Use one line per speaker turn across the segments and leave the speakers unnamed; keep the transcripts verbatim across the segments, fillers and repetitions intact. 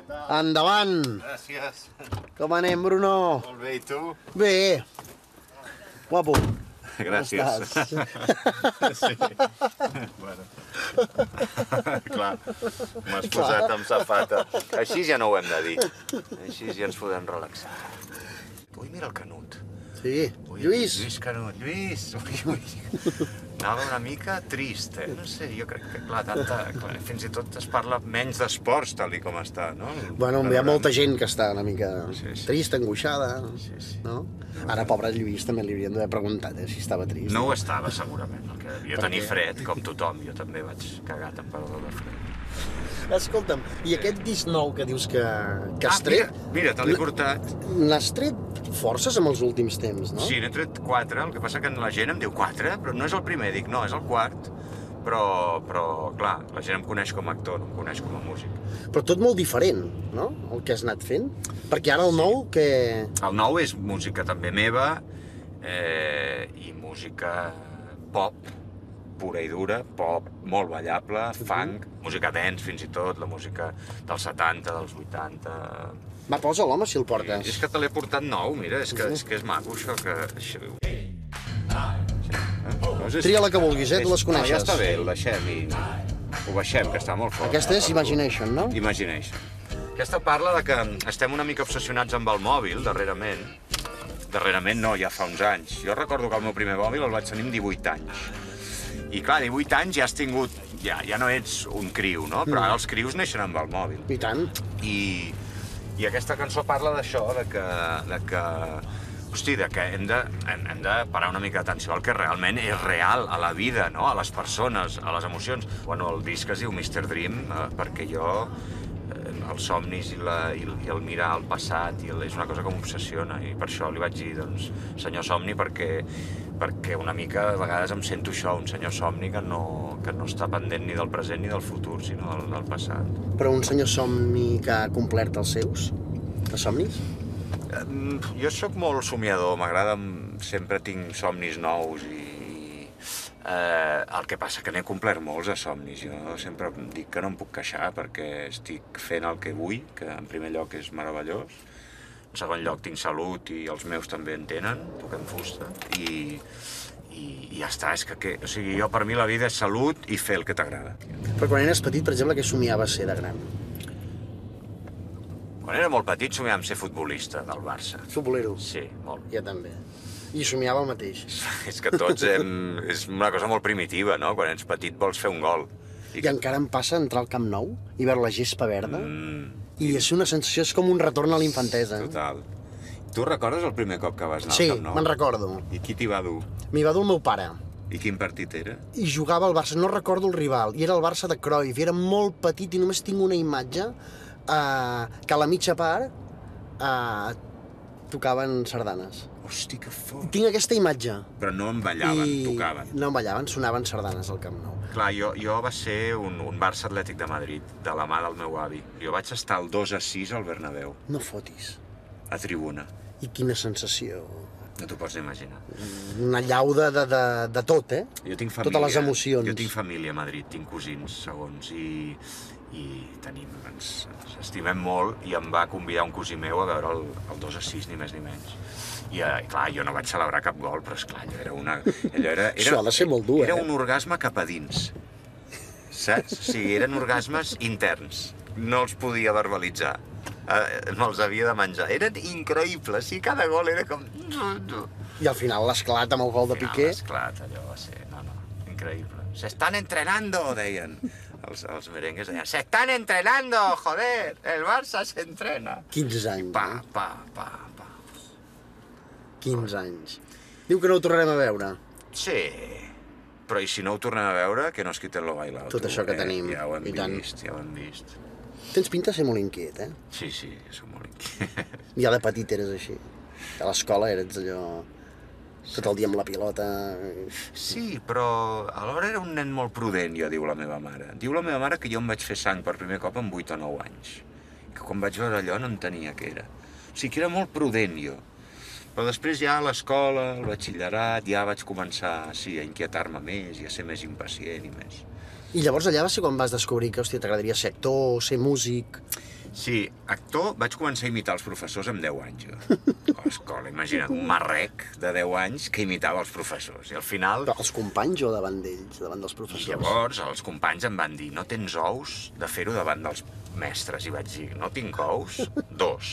Endavant!
Gràcies.
Com anem, Bruno?
Molt bé, i tu?
Bé. Guapo.
Gràcies. Sí. Bueno. Clar, m'has posat amb safata. Així ja no ho hem de dir. Així ja ens podem relaxar. Ui, mira el Canut.
Sí,
Ui,
Lluís.
Lluís Canut, Lluís. Ui, ui. Anava una mica trist, eh? No sé, jo crec que, clar, tanta... Clar, fins i tot es parla menys d'esports, tal i com està, no?
Bueno, hi ha molta gent que està una mica
Sí, sí.
trista, angoixada,
Sí, sí.
no? Ara, pobre Lluís, també li hauríem d'haver preguntat, eh, si estava trist.
No ho estava, segurament, el que devia
Per
tenir
què?
fred, com tothom. Jo també vaig cagar temperador de fred.
Escolta'm, i aquest disc nou que dius que, que has
Ah,
tret...
mira, mira, te l'he portat.
N'has tret forces amb els últims temps, no?
Sí, n'he tret quatre, el que passa que la gent em diu quatre, però no és el primer, dic, no, és el quart. Però, però, clar, la gent em coneix com a actor, no em coneix com a músic.
Però tot molt diferent, no?, el que has anat fent. Perquè ara el nou, que...
El nou és música també meva, eh, i música pop, pura i dura, pop molt ballable, funk, música dance fins i tot, la música dels setanta, dels vuitanta...
Va, posa l'home si el portes.
És que te l'he portat nou, mira, és que, és que és maco això que... Això...
Tria la que vulguis, eh? Tu les
No, ja
coneixes.
està bé, el deixem i... Ho baixem, que està molt fort.
Aquesta és Imagination, no?
Imagination. Aquesta parla de que estem una mica obsessionats amb el mòbil, darrerament. Darrerament no, ja fa uns anys. Jo recordo que el meu primer mòbil el vaig tenir amb divuit anys. I clar, divuit anys ja has tingut... Ja, ja no ets un criu, no? Però ara els crius neixen amb el mòbil.
I tant.
I, i aquesta cançó parla d'això, de que, de que, hosti, de que hem de, hem, hem de parar una mica d'atenció al que realment és real a la vida, no? A les persones, a les emocions. Bueno, el disc es diu mister Dream, eh, perquè jo, eh, els somnis i, la, i, i el mirar al passat i el, és una cosa que m'obsessiona, i per això li vaig dir, doncs, senyor somni, perquè, perquè una mica a vegades em sento això, un senyor somni que no, que no està pendent ni del present ni del futur, sinó del, del passat.
Però un senyor somni que ha complert els seus, de somnis?
Um, jo sóc molt somiador, m'agrada, sempre tinc somnis nous i... Eh, el que passa que n'he complert molts de somnis. Jo sempre dic que no em puc queixar perquè estic fent el que vull, que en primer lloc és meravellós. En segon lloc tinc salut i els meus també en tenen, toquem fusta. I, i, i ja està, és que, que... O sigui, jo per mi la vida és salut i fer el que t'agrada.
Però quan eres petit, per exemple, què somiaves ser de gran?
Quan era molt petit somiava amb ser futbolista del Barça.
Futbolero.
Sí, molt.
Jo també. I somiava el mateix.
És que tots hem... és una cosa molt primitiva, no? Quan ets petit vols fer un gol.
I, I encara em passa entrar al Camp Nou i veure la gespa verda,
Mm,
i és una sensació, és com un retorn a la infantesa.
total. Tu recordes el primer cop que vas anar
Sí,
al Camp Nou?
me'n recordo.
I qui t'hi va dur?
M'hi va dur el meu pare.
I quin partit era?
I jugava al Barça, no recordo el rival, i era el Barça de Cruyff, i era molt petit i només tinc una imatge eh, que a la mitja part eh, tocaven sardanes.
Hosti, que fort!
Tinc aquesta imatge.
Però no en ballaven,
I...
tocaven.
No en ballaven, sonaven sardanes al Camp Nou.
Clar, jo, jo va ser un, un Barça Atlètic de Madrid, de la mà del meu avi. Jo vaig estar al dos a sis al Bernabéu,
No fotis.
a tribuna.
I quina sensació.
No t'ho pots imaginar.
Una llau de, de, de, de tot, eh?
Jo tinc família,
Totes les emocions.
Jo tinc família a Madrid, tinc cosins, segons, i, i tenim, ens, ens estimem molt, i em va convidar un cosí meu a veure el, el dos a sis, ni més ni menys. I, eh, clar, jo no vaig celebrar cap gol, però esclar, allò era una... Allò era, era,
Això ha de ser molt dur,
Era
eh?
un orgasme cap a dins, saps? O sigui, eren orgasmes interns, no els podia verbalitzar. Eh, me'ls havia de menjar. Eren increïbles, i cada gol era com...
I al final l'esclat amb el gol de Piqué.
Ah, esclat, allò va ser... No, no, increïble. Se están entrenando, deien. Els, els merengues deien, se están entrenando, joder, el Barça s'entrena.
quinze anys.
Pa,
eh?
pa, pa, pa.
quinze anys. Diu que no ho tornarem a veure.
Sí, però i si no ho tornem a veure, que nos quiten lo bailado.
Tot
tu,
això que
eh?
tenim,
Ja ho hem
i tant.
vist, ja ho hem vist.
Tens pinta de ser molt inquiet, eh?
Sí, sí, som molt inquiets.
Ja de petit eres així. A l'escola eres allò... tot el dia amb la pilota...
Sí, però alhora era un nen molt prudent, jo, diu la meva mare. Diu la meva mare que jo em vaig fer sang per primer cop amb vuit o nou anys. Que quan vaig veure allò no entenia què era. O sigui, que era molt prudent, jo. Però després ja a l'escola, al batxillerat, ja vaig començar, sí, a inquietar-me més i a ser més impacient i més.
I llavors allà va ser quan vas descobrir que, hòstia, t'agradaria ser actor, ser músic...
Sí, actor, vaig començar a imitar els professors amb deu anys. Jo. A l'escola, imagina't, un marrec de deu anys que imitava els professors. I al final...
Però els companys o davant d'ells, davant dels professors?
I llavors els companys em van dir, no tens ous de fer-ho davant dels mestres. I vaig dir, no tinc ous? Dos.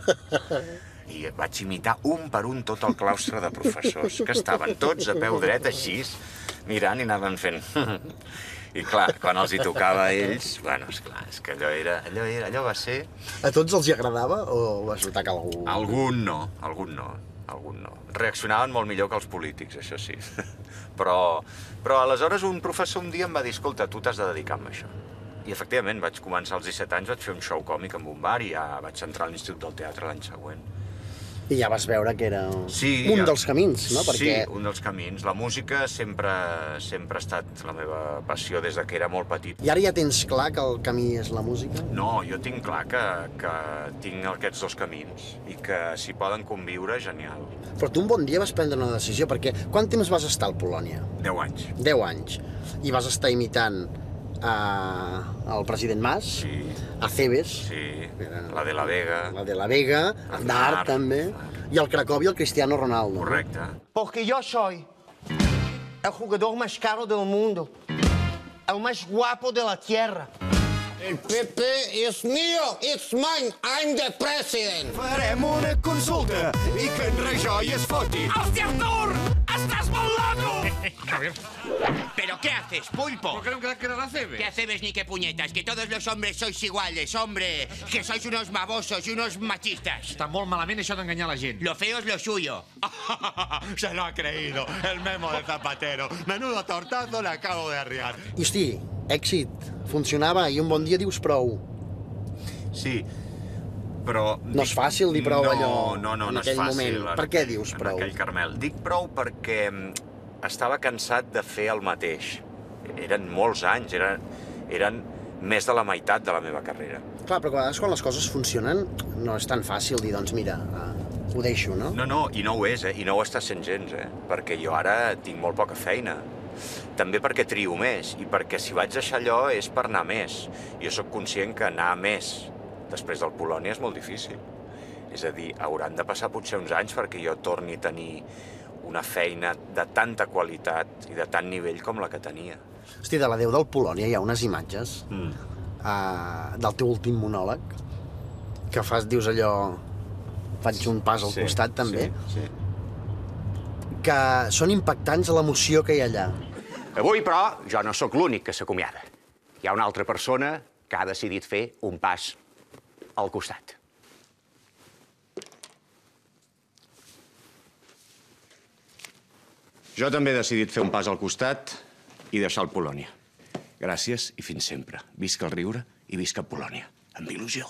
I vaig imitar un per un tot el claustre de professors, que estaven tots a peu dret així, mirant i anaven fent... I clar, quan els hi tocava a ells, bueno, esclar, és que allò era, allò era, allò va ser...
A tots els hi agradava o va resultar que algú...
Algun no, algun no, algun no. Reaccionaven molt millor que els polítics, això sí. Però, però aleshores un professor un dia em va dir, escolta, tu t'has de dedicar a això. I efectivament vaig començar als disset anys, vaig fer un show còmic amb un bar i ja vaig entrar a l'Institut del Teatre l'any següent.
I ja vas veure que era
sí,
un
ja...
dels camins, no? Perquè...
Sí, un dels camins. La música sempre, sempre ha estat la meva passió des de que era molt petit.
I ara ja tens clar que el camí és la música?
No, jo tinc clar que, que tinc aquests dos camins i que s'hi poden conviure, genial.
Però tu un bon dia vas prendre una decisió, perquè quant temps vas estar al Polònia?
Deu anys.
Deu anys. I vas estar imitant uh, el president Mas,
sí.
Acebes,
sí. la de la Vega,
la de la Vega, Aznar també, i el Cracovia, el Cristiano Ronaldo.
Correcte.
Porque yo soy el jugador más caro del mundo, el más guapo de la tierra.
El P P és mío, it's mine, I'm the president.
Farem una consulta i que en Rajoy es foti.
¡Hostia, Artur! ¡Estás molt loco!
¿Pero qué haces, pulpo?
¿Por qué no crees que era Acebes?
¿Qué Acebes ni qué puñetas? Que todos los hombres sois iguales, hombre. Que sois unos babosos y unos machistas.
Està molt malament això d'enganyar la gent.
Lo feo es lo suyo.
Se lo ha creído, el memo de Zapatero. Menudo tortazo le acabo de arriar.
I hosti, èxit, funcionava, i un bon dia dius prou.
Sí, però...
No és fàcil dir prou
no,
allò
no, no,
en
no
aquell
és fàcil,
moment.
En
Per què
aquell,
dius prou?
En aquell Carmel. Dic prou perquè estava cansat de fer el mateix. Eren molts anys, eren, eren més de la meitat de la meva carrera.
Clar, però a vegades quan les coses funcionen no és tan fàcil dir, doncs mira, ho deixo, no?
No, no, i no ho és, eh? I no ho està sent gens, eh? Perquè jo ara tinc molt poca feina. També perquè trio més, i perquè si vaig deixar allò és per anar més. Jo sóc conscient que anar més després del Polònia és molt difícil. És a dir, hauran de passar potser uns anys perquè jo torni a tenir una feina de tanta qualitat i de tant nivell com la que tenia.
Hosti, de la Déu del Polònia hi ha unes imatges
Mm.
uh, del teu últim monòleg que fas, dius allò, faig un pas al
Sí,
costat també,
Sí, sí.
que són impactants a l'emoció que hi ha allà.
Avui, però, jo no sóc l'únic que s'acomiada. Hi ha una altra persona que ha decidit fer un pas al costat.
Jo també he decidit fer un pas al costat i deixar el Polònia. Gràcies i fins sempre. Visca el riure i visca Polònia. Amb il·lusió.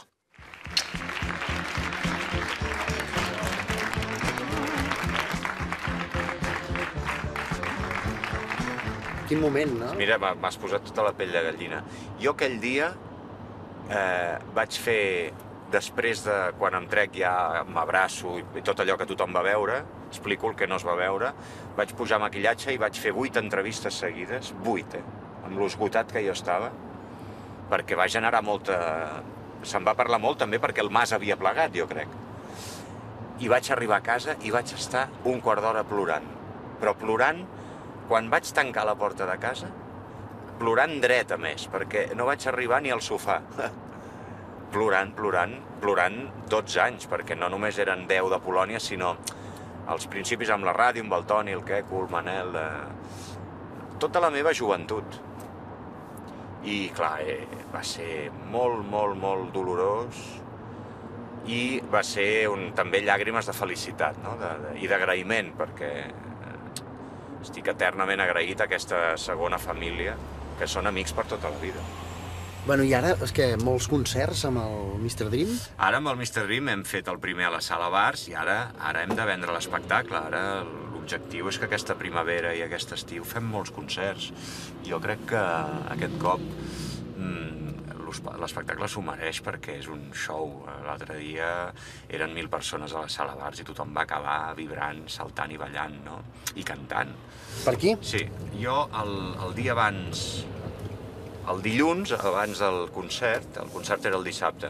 Quin moment, no?
Mira, m'has posat tota la pell de gallina. Jo aquell dia eh, vaig fer, després de quan em trec ja m'abraço i tot allò que tothom va veure, explico el que no es va veure, vaig pujar maquillatge i vaig fer vuit entrevistes seguides, vuit, eh? Amb l'esgotat que jo estava, perquè va generar molta... Se'n va parlar molt també perquè el Mas havia plegat, jo crec. I vaig arribar a casa i vaig estar un quart d'hora plorant. Però plorant, quan vaig tancar la porta de casa, plorant dret, a més, perquè no vaig arribar ni al sofà. Plorant, plorant, plorant dotze anys, perquè no només eren deu de Polònia, sinó als principis amb la ràdio, amb el Toni, el Queco, el Manel... Eh... Tota la meva joventut. I, clar, eh, va ser molt, molt, molt dolorós i va ser un, també llàgrimes de felicitat, no? de, de, i d'agraïment, perquè eh, estic eternament agraït a aquesta segona família, que són amics per tota la vida.
Bueno, i ara, és que molts concerts amb el mister Dream?
Ara amb el mister Dream hem fet el primer a la Sala Bars i ara, ara hem de vendre l'espectacle. Ara l'objectiu és que aquesta primavera i aquest estiu fem molts concerts. Jo crec que aquest cop mmm, l'espectacle s'ho mereix perquè és un show. L'altre dia eren mil persones a la Sala Bars i tothom va acabar vibrant, saltant i ballant, no? I cantant.
Per aquí?
Sí. Jo el, el dia abans... El dilluns, abans del concert, el concert era el dissabte,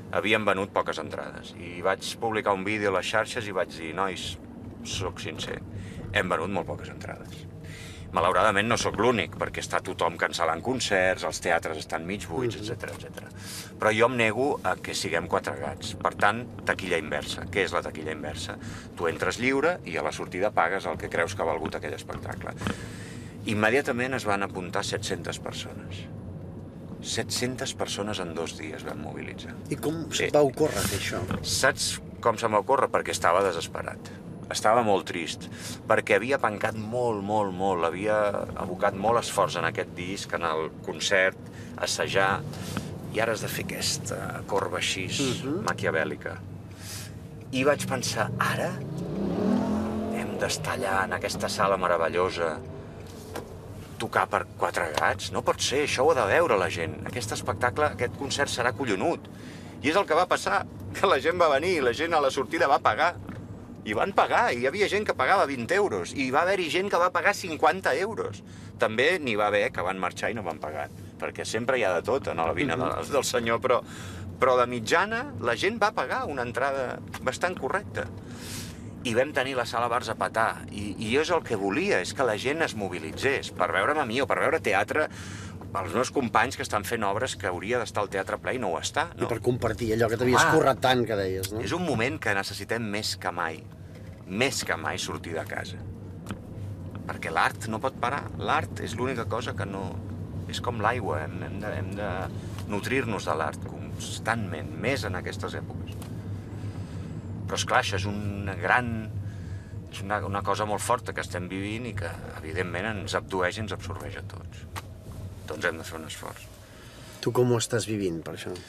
havien venut poques entrades. I vaig publicar un vídeo a les xarxes i vaig dir, nois, sóc sincer, hem venut molt poques entrades. Malauradament no sóc l'únic, perquè està tothom cancel·lant concerts, els teatres estan mig buits, etcètera, etcètera. Però jo em nego a que siguem quatre gats. Per tant, taquilla inversa. Què és la taquilla inversa? Tu entres lliure i a la sortida pagues el que creus que ha valgut aquell espectacle. Immediatament es van apuntar set-centes persones. set-centes persones en dos dies vam mobilitzar.
I com se't va ocórrer fer això?
Saps com se m'ocorre? Perquè estava desesperat. Estava molt trist, perquè havia pencat molt, molt, molt, havia abocat molt esforç en aquest disc, en el concert, assajar, i ara has de fer aquesta corba així, maquiavèlica. I vaig pensar, ara hem d'estar allà en aquesta sala meravellosa, tocar per quatre gats? No pot ser, això ho ha de veure la gent. Aquest espectacle, aquest concert serà collonut. I és el que va passar, que la gent va venir i la gent a la sortida va pagar. I van pagar, i hi havia gent que pagava vint euros, i va haver-hi gent que va pagar cinquanta euros. També n'hi va haver que van marxar i no van pagar, perquè sempre hi ha de tot en la vina del, del senyor, però, però de mitjana la gent va pagar una entrada bastant correcta. I vam tenir la sala bars a petar, i, i jo és el que volia, és que la gent es mobilitzés per veure'm a mi o per veure teatre, els meus companys que estan fent obres que hauria d'estar al teatre ple i no ho està. No?
I per compartir allò que t'havies currat tant, que deies, no?
És un moment que necessitem més que mai, més que mai sortir de casa. Perquè l'art no pot parar. L'art és l'única cosa que no... És com l'aigua, hem, hem de, hem de nutrir-nos de l'art constantment, més en aquestes èpoques. Però esclar, això és una gran... És una, una cosa molt forta que estem vivint i que, evidentment, ens abdueix i ens absorbeix a tots. Doncs hem de fer un esforç.
Tu com ho estàs vivint, per això?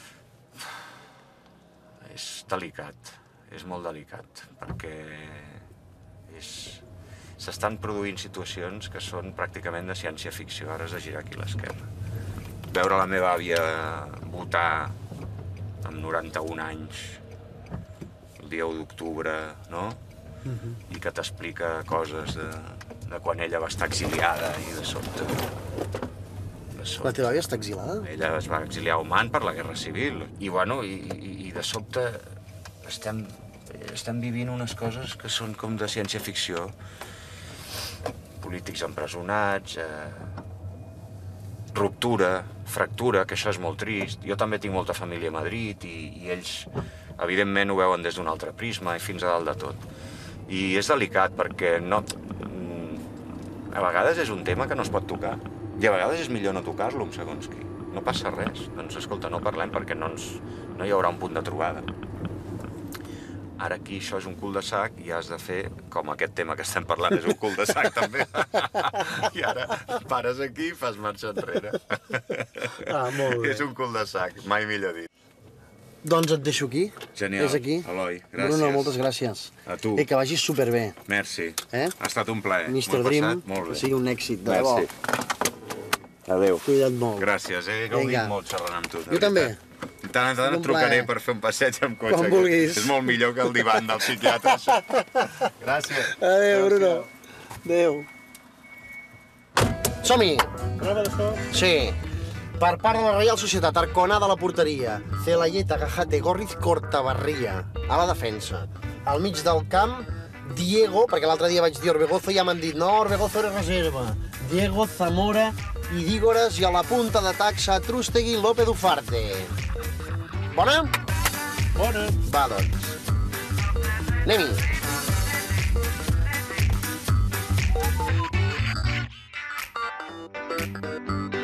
És delicat, és molt delicat, perquè és... s'estan produint situacions que són pràcticament de ciència-ficció, ara has de girar aquí a l'esquerra. Veure la meva àvia votar amb noranta-un anys, el dia u d'octubre, no? Uh-huh. I que t'explica coses de, de quan ella va estar exiliada i de sobte...
La teva àvia està exilada?
Ella es va exiliar a Oman per la Guerra Civil. I, bueno, i, i, i de sobte estem, estem vivint unes coses que són com de ciència-ficció. Polítics empresonats, eh, ruptura, fractura, que això és molt trist. Jo també tinc molta família a Madrid i, i ells, evidentment, ho veuen des d'un altre prisma i fins a dalt de tot. I és delicat perquè no... A vegades és un tema que no es pot tocar. I a vegades és millor no tocar-lo, segons qui. No passa res. Doncs, escolta, no parlem perquè no, ens, no hi haurà un punt de trobada. Ara aquí això és un cul-de-sac i has de fer, com aquest tema que estem parlant és un cul-de-sac també. I ara pares aquí i fas marxa enrere.
Ah, molt bé.
És un cul-de-sac, mai millor dit.
Doncs et deixo aquí.
Genial,
És aquí.
Eloi, gràcies.
Bruno, moltes gràcies.
A tu.
I que vagis superbé.
Merci.
Eh?
Ha estat un plaer.
mister Dream, que sigui un èxit. De
Merci.
debò.
Adéu.
Cuida't molt.
Gràcies, he gaudit
Vinga.
molt xerrant amb tu.
Jo també.
De tant en tant et
Un
trucaré
plaer.
per fer un passeig amb cotxe.
Quan vulguis.
És molt millor que el divan del psiquiatre. Gràcies.
Adéu, Bruno. Adéu. Som-hi!
Prova d'això?
Sí. Per part de la Reial Societat, Arconada a la porteria, Celayeta, Gajate, Gorriz, Cortabarria, a la defensa. Al mig del camp, Diego, perquè l'altre dia vaig dir Orbegozo i ja m'han dit no, Orbegozo era reserva. Diego, Zamora i Dígoras, i a la punta d'atac Satrústegui, López Ufarte. Bona?
Bona.
Va, doncs. Anem-hi. Thank you.